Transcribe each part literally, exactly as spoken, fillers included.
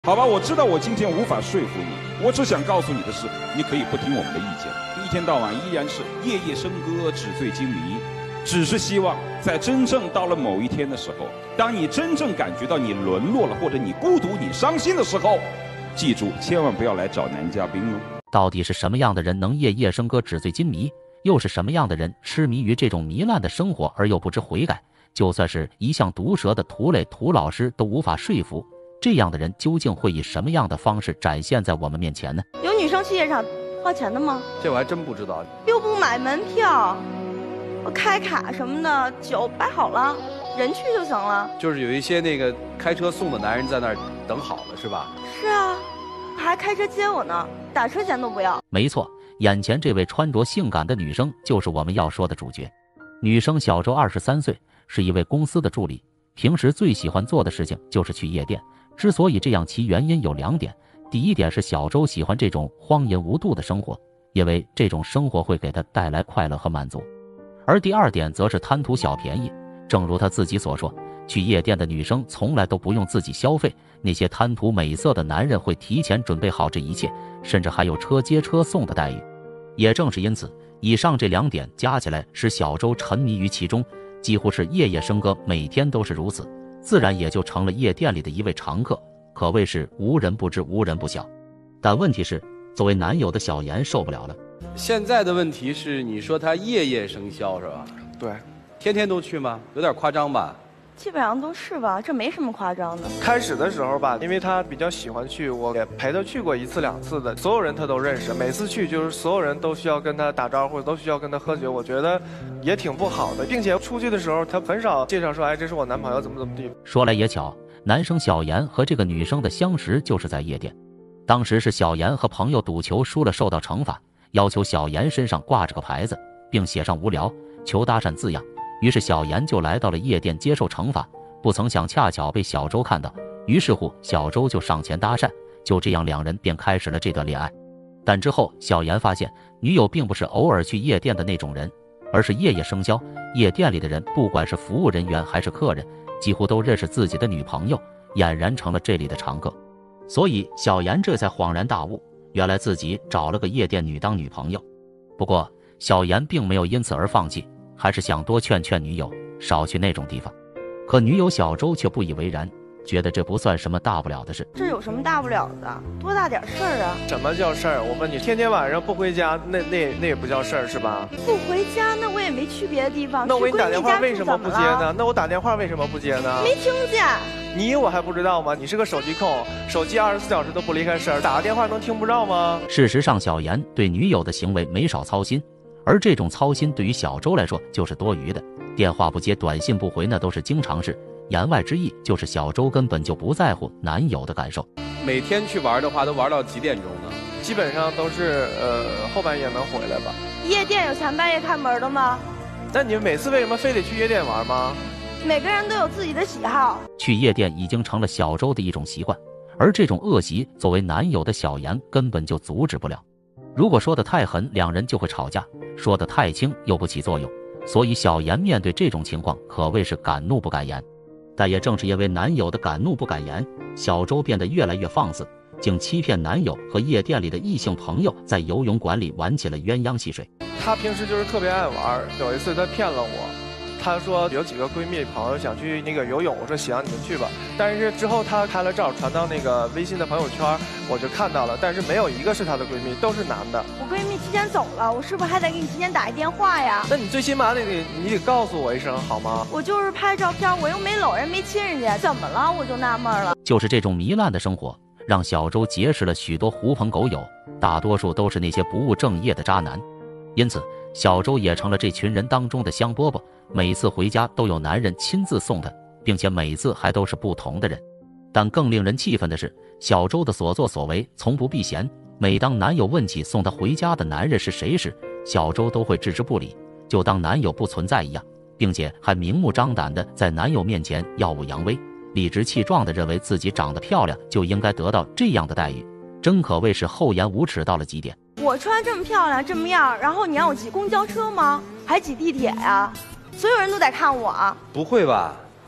好吧，我知道我今天无法说服你，我只想告诉你的是，你可以不听我们的意见，一天到晚依然是夜夜笙歌，纸醉金迷。只是希望在真正到了某一天的时候，当你真正感觉到你沦落了，或者你孤独、你伤心的时候，记住，千万不要来找男嘉宾哦。 到底是什么样的人能夜夜笙歌、纸醉金迷？又是什么样的人痴迷于这种糜烂的生活而又不知悔改？就算是一向毒舌的涂磊涂老师都无法说服。这样的人究竟会以什么样的方式展现在我们面前呢？ 有女生去夜场花钱的吗？ 这我还真不知道。 又不买门票，我开卡什么的，酒摆好了，人去就行了。 就是有一些那个开车送的男人在那儿等好了，是吧？ 是啊，还开车接我呢，打车钱都不要。 没错，眼前这位穿着性感的女生就是我们要说的主角。女生小周二十三岁，是一位公司的助理，平时最喜欢做的事情就是去夜店。之所以这样，其原因有两点。第一点是小周喜欢这种荒淫无度的生活，因为这种生活会给她带来快乐和满足。而第二点则是贪图小便宜。正如她自己所说，去夜店的女生从来都不用自己消费，那些贪图美色的男人会提前准备好这一切，甚至还有车接车送的待遇。也正是因此，以上这两点加起来，使小周沉迷于其中，几乎是夜夜笙歌，每天都是如此。自然也就成了夜店里的一位常客，可谓是无人不知无人不晓。但问题是，作为男友的小严受不了了。 现在的问题是，你说他夜夜笙箫是吧？ 对， 天天都去吗？有点夸张吧？ 基本上都是吧，这没什么夸张的。 开始的时候吧，因为他比较喜欢去，我也陪他去过一次两次的，所有人他都认识，每次去就是所有人都需要跟他打招呼，都需要跟他喝酒，我觉得也挺不好的，并且出去的时候他很少介绍说，哎，这是我男朋友，怎么怎么地。 说来也巧，男生小严和这个女生的相识就是在夜店。当时是小严和朋友赌球输了，受到惩罚，要求小严身上挂着个牌子，并写上无聊求搭讪字样。于是小严就来到了夜店接受惩罚，不曾想恰巧被小周看到，于是乎小周就上前搭讪，就这样两人便开始了这段恋爱。但之后小严发现女友并不是偶尔去夜店的那种人，而是夜夜笙箫。夜店里的人，不管是服务人员还是客人，几乎都认识自己的女朋友，俨然成了这里的常客。所以小严这才恍然大悟，原来自己找了个夜店女当女朋友。不过小严并没有因此而放弃，还是想多劝劝女友少去那种地方。可女友小周却不以为然，觉得这不算什么大不了的事。 这有什么大不了的？多大点事儿啊？ 什么叫事儿？我问你，天天晚上不回家，那那那也不叫事儿是吧？ 不回家，那我也没去别的地方。 那我给你打电话为什么不接呢？那我打电话为什么不接呢？ 没听见。 你我还不知道吗？你是个手机控，手机二十四小时都不离开身，打个电话能听不着吗？ 事实上，小严对女友的行为没少操心，而这种操心对于小周来说就是多余的。电话不接，短信不回，那都是经常事。言外之意就是小周根本就不在乎男友的感受。 每天去玩的话，都玩到几点钟呢？ 基本上都是呃后半夜能回来吧。 夜店有前半夜开门的吗？ 那你们每次为什么非得去夜店玩吗？ 每个人都有自己的喜好。 去夜店已经成了小周的一种习惯，而这种恶习作为男友的小严根本就阻止不了。如果说得太狠，两人就会吵架；说得太轻，又不起作用。所以小严面对这种情况可谓是敢怒不敢言。但也正是因为男友的敢怒不敢言，小周变得越来越放肆，竟欺骗男友和夜店里的异性朋友在游泳馆里玩起了鸳鸯戏水。 她平时就是特别爱玩，有一次她骗了我，她说有几个闺蜜朋友想去那个游泳，我说行，你们去吧。但是之后她拍了照传到那个微信的朋友圈，我就看到了，但是没有一个是她的闺蜜，都是男的。 我闺蜜提前走了，我是不是还得给你提前打一电话呀？ 那你最起码得得你得告诉我一声好吗？ 我就是拍照片，我又没搂人没亲人家，怎么了？我就纳闷了。 就是这种糜烂的生活，让小周结识了许多狐朋狗友，大多数都是那些不务正业的渣男。因此小周也成了这群人当中的香饽饽，每次回家都有男人亲自送她，并且每次还都是不同的人。但更令人气愤的是，小周的所作所为从不避嫌，每当男友问起送她回家的男人是谁时，小周都会置之不理，就当男友不存在一样，并且还明目张胆地在男友面前耀武扬威，理直气壮地认为自己长得漂亮就应该得到这样的待遇，真可谓是厚颜无耻到了极点。 我穿这么漂亮这么样，然后你让我挤公交车吗？还挤地铁呀？所有人都得看我啊？ 不会吧？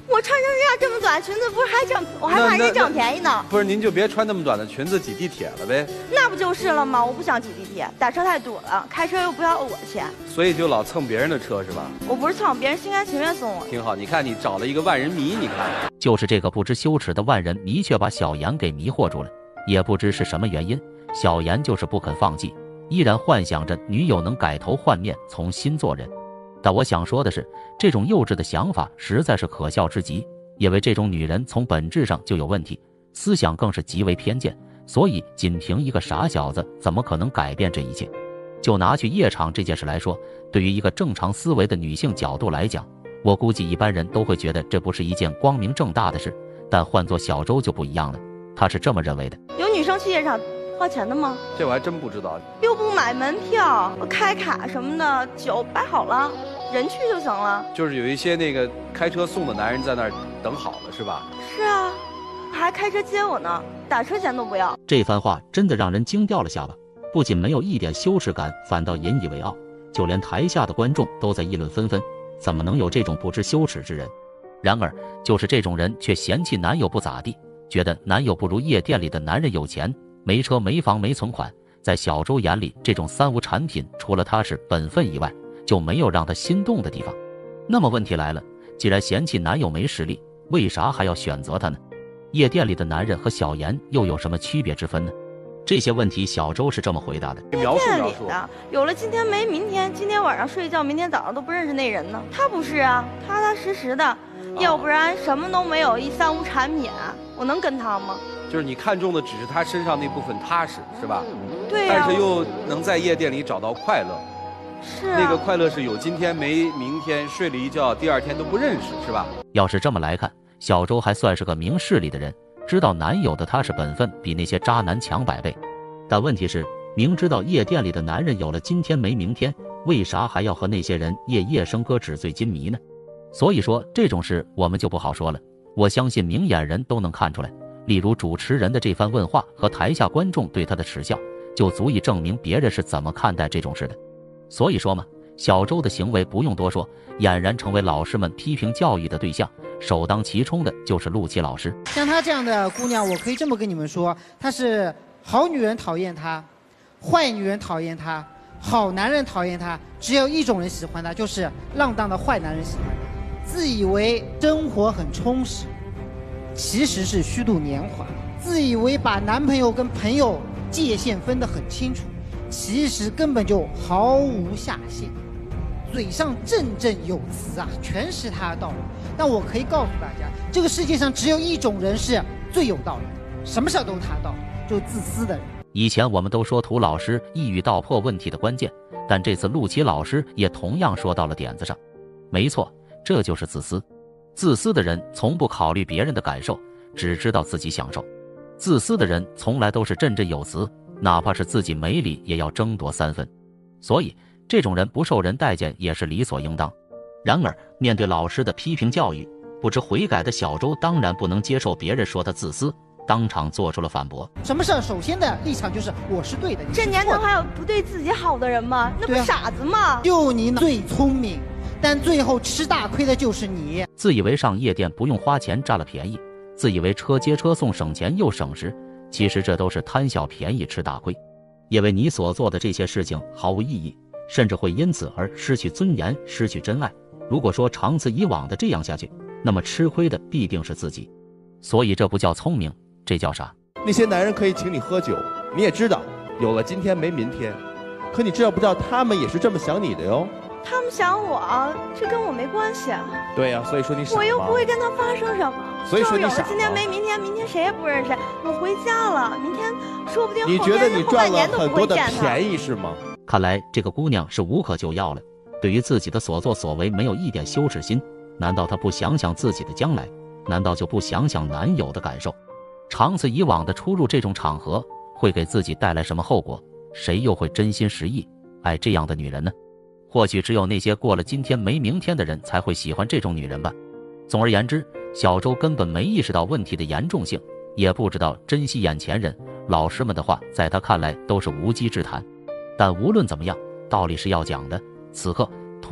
我穿成这样这么短裙子，不是还整，我还怕人整便宜呢。 不是，您就别穿那么短的裙子挤地铁了呗。 那不就是了吗？我不想挤地铁，打车太堵了，开车又不要我的钱。 所以就老蹭别人的车是吧？ 我不是蹭，别人心甘情愿送我。 挺好，你看你找了一个万人迷，你看， 就是这个不知羞耻的万人迷，却把小妍给迷惑住了。也不知是什么原因，小妍就是不肯放弃，依然幻想着女友能改头换面，重新做人。但我想说的是，这种幼稚的想法实在是可笑之极，因为这种女人从本质上就有问题，思想更是极为偏见，所以仅凭一个傻小子怎么可能改变这一切？就拿去夜场这件事来说，对于一个正常思维的女性角度来讲，我估计一般人都会觉得这不是一件光明正大的事，但换做小周就不一样了，她是这么认为的。 有女生去夜场花钱的吗？ 这我还真不知道。 又不买门票，开卡什么的，酒摆好了，人去就行了。 就是有一些那个开车送的男人在那儿等好了是吧？ 是啊，还开车接我呢，打车钱都不要。 这番话真的让人惊掉了下巴，不仅没有一点羞耻感，反倒引以为傲，就连台下的观众都在议论纷纷，怎么能有这种不知羞耻之人？然而就是这种人却嫌弃男友不咋地，觉得男友不如夜店里的男人有钱，没车没房没存款。在小周眼里，这种三无产品除了他是本分以外，就没有让他心动的地方。那么问题来了，既然嫌弃男友没实力，为啥还要选择他呢？夜店里的男人和小妍又有什么区别之分呢？这些问题小周是这么回答的。 描述夜描述店里的有了今天没明天，今天晚上睡觉，明天早上都不认识那人呢。他不是啊，踏踏实实的，要不然什么都没有，一三无产品，我能跟他吗？ 就是你看中的只是他身上那部分踏实是吧？ 对呀、啊， 但是又能在夜店里找到快乐。 是、啊、 那个快乐是有今天没明天，睡了一觉第二天都不认识是吧？ 要是这么来看，小周还算是个明事理的人，知道男友的踏实本分比那些渣男强百倍。但问题是，明知道夜店里的男人有了今天没明天，为啥还要和那些人夜夜笙歌纸醉金迷呢？所以说这种事我们就不好说了，我相信明眼人都能看出来。例如主持人的这番问话和台下观众对他的耻笑，就足以证明别人是怎么看待这种事的。所以说嘛，小周的行为不用多说，俨然成为老师们批评教育的对象，首当其冲的就是陆琪老师。 像她这样的姑娘，我可以这么跟你们说，她是好女人讨厌她，坏女人讨厌她，好男人讨厌她，只有一种人喜欢她，就是浪荡的坏男人喜欢她。自以为生活很充实，其实是虚度年华；自以为把男朋友跟朋友界限分得很清楚，其实根本就毫无下限。嘴上振振有词啊，全是他的道理。但我可以告诉大家，这个世界上只有一种人是最有道理的，什么事都是他的道理，就是自私的人。 以前我们都说涂老师一语道破问题的关键，但这次陆琪老师也同样说到了点子上。没错，这就是自私。自私的人从不考虑别人的感受，只知道自己享受。自私的人从来都是振振有词，哪怕是自己没理也要争夺三分。所以这种人不受人待见也是理所应当。然而面对老师的批评教育，不知悔改的小周当然不能接受别人说他自私，当场做出了反驳。 什么事首先的立场就是我是对的， 这年头还有不对自己好的人吗？那不是傻子吗？ 啊、就你最聪明，但最后吃大亏的就是你。 自以为上夜店不用花钱占了便宜，自以为车接车送省钱又省时，其实这都是贪小便宜吃大亏。因为你所做的这些事情毫无意义，甚至会因此而失去尊严，失去真爱。如果说长此以往的这样下去，那么吃亏的必定是自己。所以这不叫聪明，这叫傻。 那些男人可以请你喝酒，你也知道有了今天没明天，可你知道不知道他们也是这么想你的哟。 他们想我，这跟我没关系啊。 对呀、啊，所以说你傻。 我又不会跟他发生什么。 所以说你傻。 有了今天没明天，明天谁也不认识。我回家了，明天说不定你觉得你赚了很多的便宜是吗？ 看来这个姑娘是无可救药了，对于自己的所作所为没有一点羞耻心。难道她不想想自己的将来？难道就不想想男友的感受？长此以往的出入这种场合，会给自己带来什么后果？谁又会真心实意爱这样的女人呢？或许只有那些过了今天没明天的人才会喜欢这种女人吧。总而言之，小周根本没意识到问题的严重性，也不知道珍惜眼前人。老师们的话在他看来都是无稽之谈。但无论怎么样，道理是要讲的。此刻涂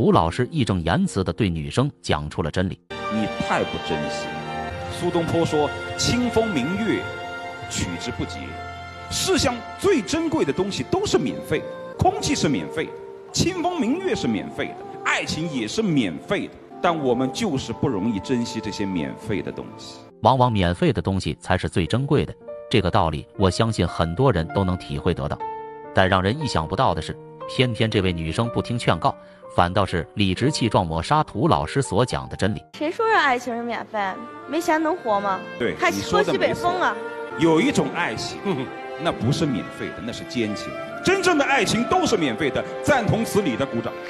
涂老师义正言辞地对女生讲出了真理： 你太不珍惜。苏东坡说：“清风明月，取之不竭。”世上最珍贵的东西都是免费的，空气是免费的，清风明月是免费的，爱情也是免费的。但我们就是不容易珍惜这些免费的东西。 往往免费的东西才是最珍贵的，这个道理我相信很多人都能体会得到。但让人意想不到的是，偏偏这位女生不听劝告，反倒是理直气壮抹杀涂老师所讲的真理。 谁说是爱情是免费？没钱能活吗？ 对， 还喝西北风啊！ 有一种爱情，那不是免费的，那是奸情。真正的爱情都是免费的，赞同此理的鼓掌。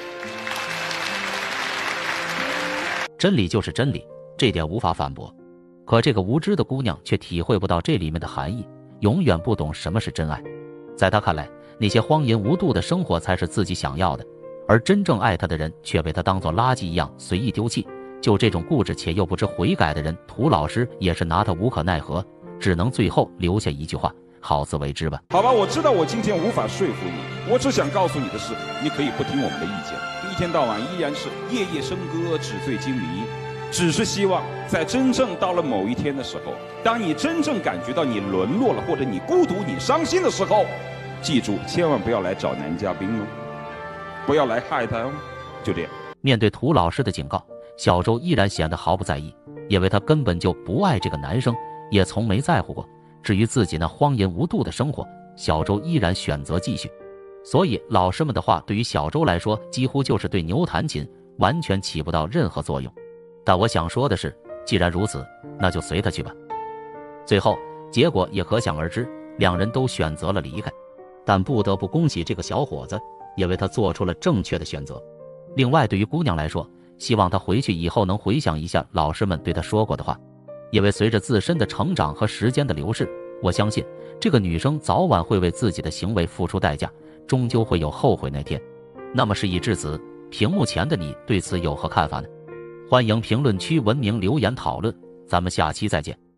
真理就是真理，这点无法反驳。可这个无知的姑娘却体会不到这里面的含义，永远不懂什么是真爱。在她看来，那些荒淫无度的生活才是自己想要的，而真正爱她的人却被她当作垃圾一样随意丢弃。就这种固执且又不知悔改的人，涂老师也是拿他无可奈何，只能最后留下一句话：好自为之吧。 好吧，我知道我今天无法说服你，我只想告诉你的是，你可以不听我们的意见，一天到晚依然是夜夜笙歌，纸醉金迷。只是希望在真正到了某一天的时候，当你真正感觉到你沦落了，或者你孤独、你伤心的时候，记住，千万不要来找男嘉宾哦，不要来害他哦。就这样。 面对涂老师的警告，小周依然显得毫不在意，因为他根本就不爱这个男生，也从没在乎过。至于自己那荒淫无度的生活，小周依然选择继续。所以老师们的话对于小周来说，几乎就是对牛弹琴，完全起不到任何作用。但我想说的是，既然如此，那就随他去吧。最后结果也可想而知，两人都选择了离开。但不得不恭喜这个小伙子，因为他做出了正确的选择。另外对于姑娘来说，希望她回去以后能回想一下老师们对她说过的话，因为随着自身的成长和时间的流逝，我相信这个女生早晚会为自己的行为付出代价，终究会有后悔那天。那么事已至此，屏幕前的你对此有何看法呢？欢迎评论区文明留言讨论，咱们下期再见。